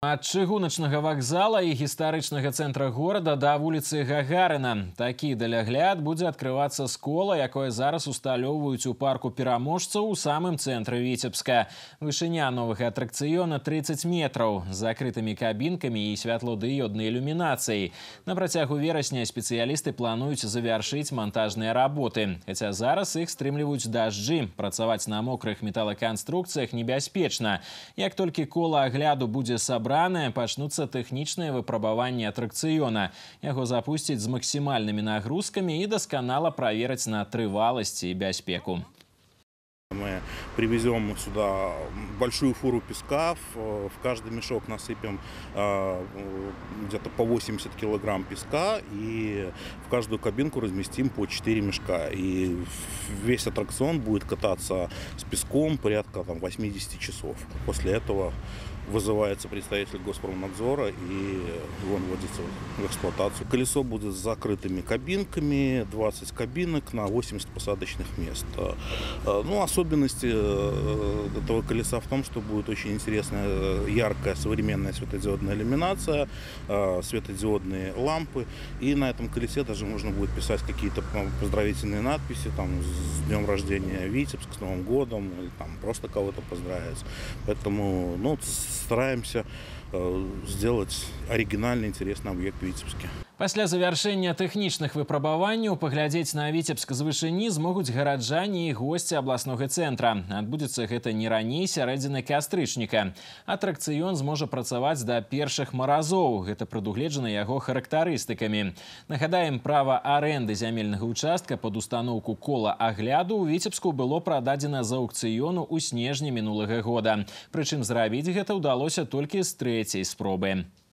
Ад чыгуначнага вакзала і гістарычнага цэнтра горада да вуліцы Гагарына. Такі далягляд будзе адкрывацца з кола, якое зараз усталёўваюць у парку пераможцаў у самым цэнтры Віцебска. Вышыня новага атракцыёна 30 метраў з закрытымі кабінкамі і святлодыёднай ілюмінацыяй. На працягу верасня спецыялісты плануюць завяршыць мантажныя работы. Хаця зараз іх стрымліваюць дажджы. Працаваць на мокрых металаканструкцыях небяспечна. Як толькі кола агляду будзе сабрана, пачнуцца тэхнічныя выпрабаванні атракцыёна. Яго запусцяць з максімальнымі нагрузкамі і дасканала правераць на трываласць і бяспеку. Мы привезем сюда большую фуру песка, в каждый мешок насыпем где-то по 80 килограмм песка и в каждую кабинку разместим по 4 мешка. И весь аттракцион будет кататься с песком порядка 80 часов. После этого вызывается представитель Госпромнадзора и он вводится в эксплуатацию. Колесо будет с закрытыми кабинками, 20 кабинок на 80 посадочных мест. Ну, особенности этого колеса в том, что будет очень интересная, яркая, современная светодиодная иллюминация, светодиодные лампы. И на этом колесе даже можно будет писать какие-то поздравительные надписи, там, с днем рождения Витебск, с Новым годом, или там просто кого-то поздравить. Поэтому, ну, стараемся сделать оригинальный, интересный объект в Витебске. Пасля завяршэння тэхнічных выпрабаванняў паглядзець на Віцебск з вышыні змогуць гараджане і госці абласнога цэнтра. Адбудзецца гэта не раней сярэдзіны кастрычніка. Атракцыён зможа працаваць да першых маразоў. Гэта прадугледжана яго характарыстыкамі. Нагадаем, права арэнды зямельнага участка пад устаноўку кола агляду ў Віцебску было прададзена з аўкцыёну ў снежні мінулага года. Прычым зрабіць гэта ўдалося толькі з трэцяй спробы.